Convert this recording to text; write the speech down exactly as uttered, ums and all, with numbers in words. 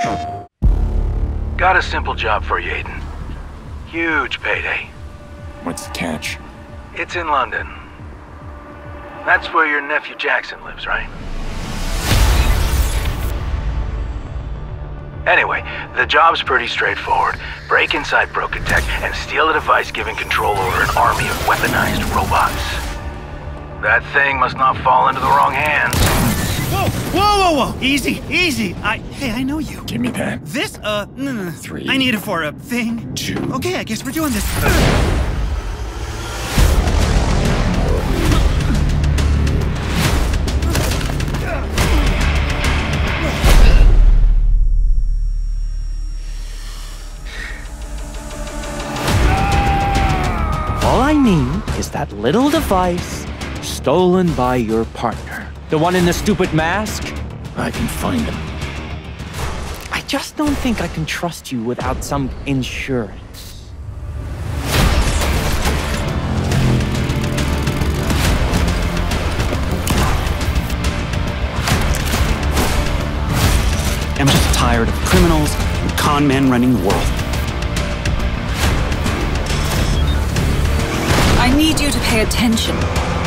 Got a simple job for you, Aiden. Huge payday. What's the catch? It's in London. That's where your nephew Jackson lives, right? Anyway, the job's pretty straightforward. Break inside Broken Tech and steal a device giving control over an army of weaponized robots. That thing must not fall into the wrong hands. Whoa, whoa, whoa, whoa! Easy, easy. I, hey, I know you. Give me that. This, uh, no, no, no. Three. I need it for a thing. Two. Okay, I guess we're doing this. All I need is that little device stolen by your partner. The one in the stupid mask? I can find him. I just don't think I can trust you without some insurance. I'm just tired of criminals and con men running the world. I need you to pay attention.